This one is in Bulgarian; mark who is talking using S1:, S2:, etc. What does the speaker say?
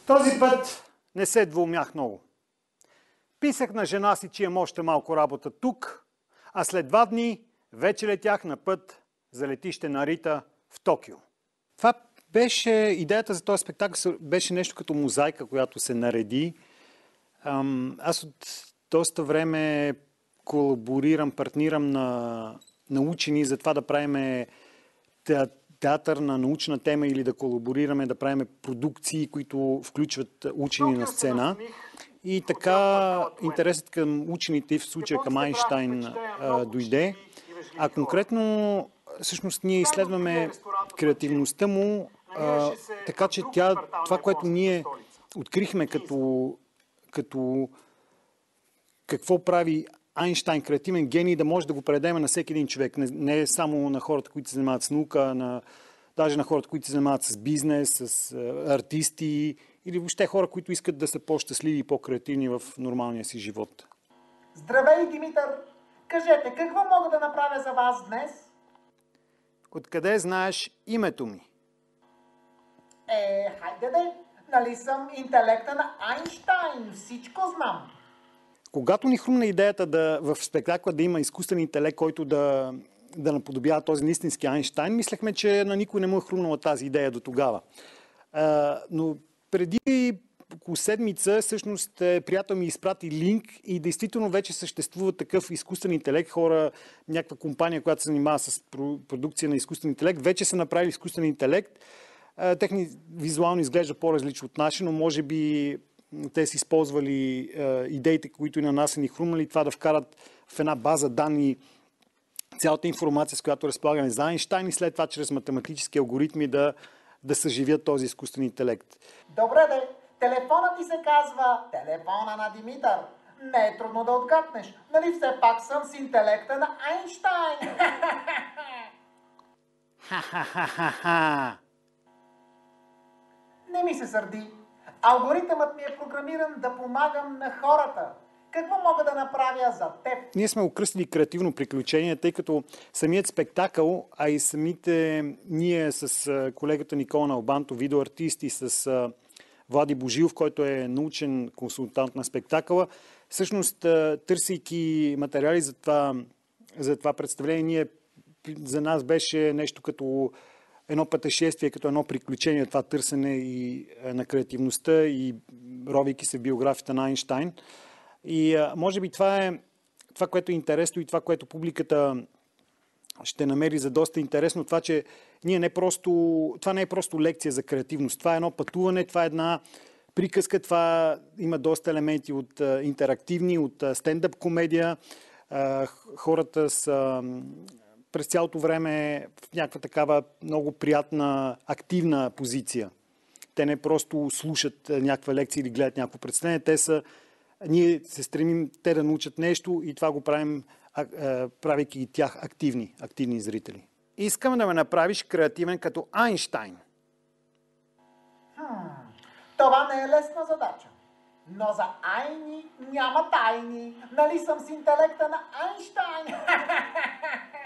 S1: Този път не се двумях много. Писах на жена си, че имам още малко работа тук, а след 2 дни вече летях на път за летище Нарита в Токио. Това беше идеята за този спектакъл, беше нещо като мозайка, която се нареди. Аз от доста време колаборирам, партнирам на учени за това да правим театър на научна тема или да колаборираме, да правим продукции, които включват учени на сцена. И така интересът към учените, в случая към Айнщайн, дойде. А конкретно, всъщност, ние изследваме креативността му, така че това, което ние открихме като какво прави Айнщайн, креативен гений, да може да го предадем на всеки един човек. Не само на хората, които се занимават с наука, даже на хората, които се занимават с бизнес, с артисти или въобще хора, които искат да са по-щастливи и по-креативни в нормалния си живот.
S2: Здравей, Димитър! Кажете, какво мога да направя за вас днес?
S1: Откъде знаеш името ми?
S2: Хайде де! Нали съм интелекта на Айнщайн? Всичко знам!
S1: Когато ни хрумна идеята в спектакла да има изкуствен интелект, който да наподобява този истински Айнщайн, мислехме, че на никой не му е хрумнала тази идея до тогава. Но преди около седмица, всъщност, приятел ми изпрати линк и действително вече съществува такъв изкуствен интелект. Хора, някаква компания, която се занимава с продукция на изкуствен интелект, вече са направили изкуствен интелект. Техни визуално изглежда по-различно от наши, но може би те са използвали идеите, които и на нас са ни хрумнали, това да вкарат в една база данни цялата информация, с която разполагаме за Айнщайн и след това чрез математически алгоритми да съживят този изкуствен интелект.
S2: Добре де, телефонът ти се казва телефона на Димитър. Не е трудно да отгаднеш. Нали все пак съм с интелекта на Айнщайн?
S1: Ха-ха-ха-ха-ха!
S2: Не ми се сърди. Алгоритъмът ми е програмиран да помагам на хората. Какво мога да направя за теб?
S1: Ние сме окръстили креативно приключение, тъй като самият спектакъл, а и самите ние с колегата Никола Налбанто, видеоартист и с Влади Божилов, който е научен консултант на спектакъла, всъщност търсейки материали за това представление, за нас беше нещо като едно пътешествие, като едно приключение, това търсене и на креативността и ровейки се в биографията на Айнщайн. И може би това, което е интересно и това, което публиката ще намери за доста интересно, това, че това не е просто лекция за креативност. Това е едно пътуване, това е една приказка, това има доста елементи от интерактивни, от стендъп комедия. Хората са през цялото време в някаква такава много приятна, активна позиция. Те не просто слушат някаква лекция или гледат някакво представление, ние се стремим те да научат нещо и това го правим, правейки тях активни зрители. Искам да ме направиш креативен като Айнщайн.
S2: Това не е лесна задача. Но за Айни няма тайни. Нали съм с интелекта на Айнщайн?